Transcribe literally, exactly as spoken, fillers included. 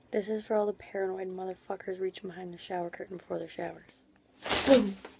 This is for all the paranoid motherfuckers reaching behind the shower curtain before their showers. Boom.